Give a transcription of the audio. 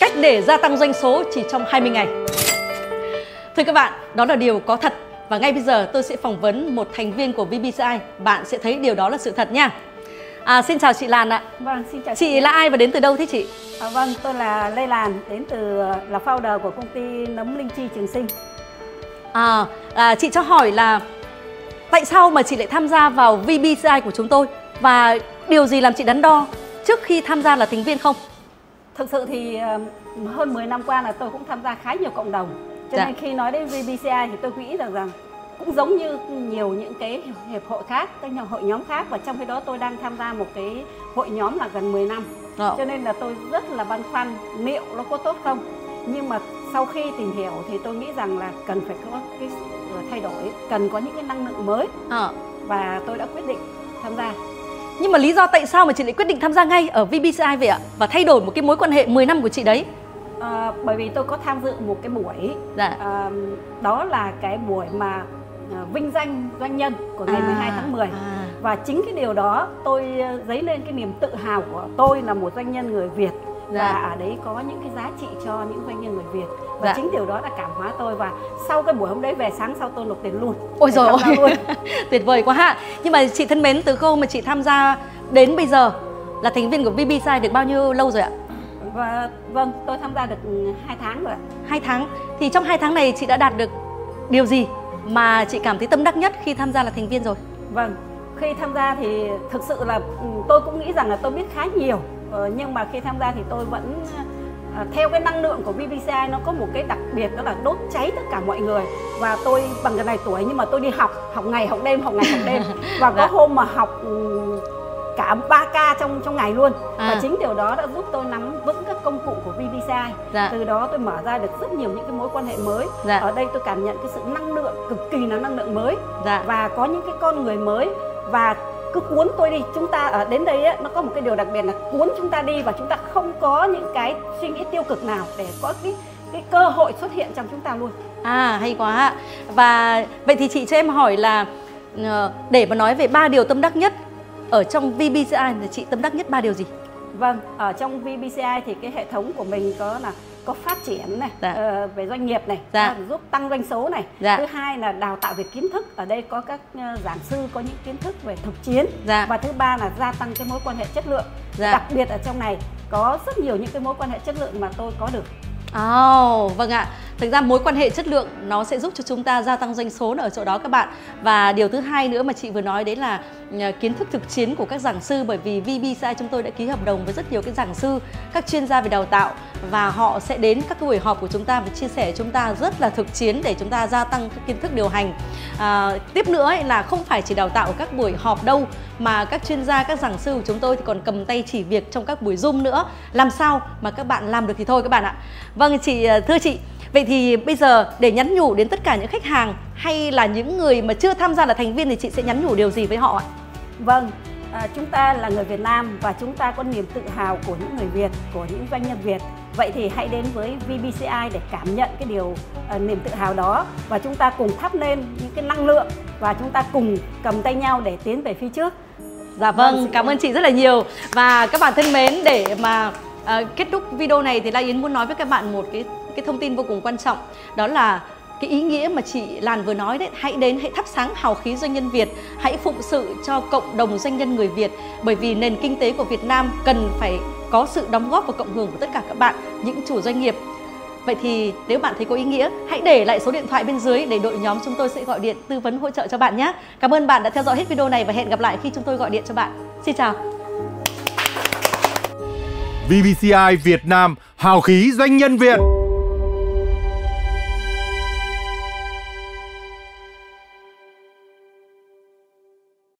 cách để gia tăng doanh số chỉ trong 20 ngày. Thưa các bạn, đó là điều có thật. Và ngay bây giờ tôi sẽ phỏng vấn một thành viên của VBCI. Bạn sẽ thấy điều đó là sự thật nha. Xin chào chị Lan ạ. Vâng, xin chào chị. Là ai và đến từ đâu thế chị? Vâng, tôi là Lê Lan, đến từ là founder của công ty nấm Linh Chi Trường Sinh. Chị cho hỏi là tại sao mà chị lại tham gia vào VBCI của chúng tôi? Và điều gì làm chị đắn đo trước khi tham gia là thành viên không? Thực sự thì hơn 10 năm qua là tôi cũng tham gia khá nhiều cộng đồng. Cho nên khi nói đến VBCI thì tôi nghĩ rằng cũng giống như nhiều những cái hiệp hội khác, các hội nhóm khác. Và trong khi đó tôi đang tham gia một cái hội nhóm là gần 10 năm. Cho nên là tôi rất là băn khoăn liệu nó có tốt không. Nhưng mà sau khi tìm hiểu thì tôi nghĩ rằng là cần phải có cái thay đổi, cần có những cái năng lượng mới. Và tôi đã quyết định tham gia. Nhưng mà lý do tại sao mà chị lại quyết định tham gia ngay ở VBCI vậy ạ? Và thay đổi một cái mối quan hệ 10 năm của chị đấy? Bởi vì tôi có tham dự một cái buổi, đó là cái buổi mà vinh danh doanh nhân của ngày 12 tháng 10. Và chính cái điều đó tôi dấy lên cái niềm tự hào của tôi là một doanh nhân người Việt. Và ở đấy có những cái giá trị cho những doanh nhân người Việt. Và chính điều đó đã cảm hóa tôi. Và sau cái buổi hôm đấy về sáng sau tôi nộp tiền luôn. Ôi rồi ôi, tuyệt vời quá ha. Nhưng mà chị thân mến, từ câu mà chị tham gia đến bây giờ là thành viên của VBCI được bao nhiêu lâu rồi ạ? Vâng, tôi tham gia được 2 tháng rồi. 2 tháng. Thì trong 2 tháng này chị đã đạt được điều gì mà chị cảm thấy tâm đắc nhất khi tham gia là thành viên rồi? Vâng, khi tham gia thì thực sự là tôi cũng nghĩ rằng là tôi biết khá nhiều. Nhưng mà khi tham gia thì tôi vẫn theo cái năng lượng của VBCI nó có một cái đặc biệt, đó là đốt cháy tất cả mọi người. Và tôi bằng cái này tuổi nhưng mà tôi đi học ngày học đêm, học ngày học đêm. Và có hôm mà học cả 3K trong ngày luôn. Và chính điều đó đã giúp tôi nắm vững các công cụ của VBCI. Từ đó tôi mở ra được rất nhiều những cái mối quan hệ mới. Ở đây tôi cảm nhận cái sự năng lượng cực kỳ là năng lượng mới. Và có những cái con người mới. Và cứ cuốn tôi đi. Chúng ta ở đến đây ấy, nó có một cái điều đặc biệt là cuốn chúng ta đi. Và chúng ta không có những cái suy nghĩ tiêu cực nào để có cái cơ hội xuất hiện trong chúng ta luôn. Hay quá. Và vậy thì chị cho em hỏi là để mà nói về 3 điều tâm đắc nhất ở trong VBCI là chị tâm đắc nhất 3 điều gì? Vâng, ở trong VBCI thì cái hệ thống của mình có phát triển này, về doanh nghiệp này, giúp tăng doanh số này. Thứ hai là đào tạo về kiến thức. Ở đây có các giảng sư có những kiến thức về thực chiến. Và thứ ba là gia tăng cái mối quan hệ chất lượng. Đặc biệt ở trong này có rất nhiều những cái mối quan hệ chất lượng mà tôi có được. Vâng ạ. Thực ra mối quan hệ chất lượng nó sẽ giúp cho chúng ta gia tăng doanh số ở chỗ đó các bạn. Và điều thứ hai nữa mà chị vừa nói đấy là kiến thức thực chiến của các giảng sư. Bởi vì VBCI chúng tôi đã ký hợp đồng với rất nhiều cái giảng sư, các chuyên gia về đào tạo. Và họ sẽ đến các cái buổi họp của chúng ta và chia sẻ chúng ta rất là thực chiến để chúng ta gia tăng các kiến thức điều hành. Tiếp nữa là không phải chỉ đào tạo ở các buổi họp đâu, mà các chuyên gia, các giảng sư của chúng tôi thì còn cầm tay chỉ việc trong các buổi Zoom nữa. Làm sao mà các bạn làm được thì thôi các bạn ạ. Vâng chị, thưa chị, vậy thì bây giờ để nhắn nhủ đến tất cả những khách hàng hay là những người mà chưa tham gia là thành viên thì chị sẽ nhắn nhủ điều gì với họ ạ? Vâng, chúng ta là người Việt Nam và chúng ta có niềm tự hào của những người Việt, của những doanh nhân Việt. Vậy thì hãy đến với VBCI để cảm nhận cái niềm tự hào đó. Và chúng ta cùng thắp lên những cái năng lượng và chúng ta cùng cầm tay nhau để tiến về phía trước. Dạ vâng, cảm ơn chị rất là nhiều. Và các bạn thân mến, để mà kết thúc video này thì Lan Yến muốn nói với các bạn một cái thông tin vô cùng quan trọng. Đó là cái ý nghĩa mà chị Lan vừa nói đấy. Hãy đến, hãy thắp sáng hào khí doanh nhân Việt. Hãy phụng sự cho cộng đồng doanh nhân người Việt. Bởi vì nền kinh tế của Việt Nam cần phải có sự đóng góp và cộng hưởng của tất cả các bạn, những chủ doanh nghiệp. Vậy thì nếu bạn thấy có ý nghĩa, hãy để lại số điện thoại bên dưới để đội nhóm chúng tôi sẽ gọi điện tư vấn hỗ trợ cho bạn nhé. Cảm ơn bạn đã theo dõi hết video này và hẹn gặp lại khi chúng tôi gọi điện cho bạn. Xin chào. VBCI Việt Nam, hào khí doanh nhân Việt.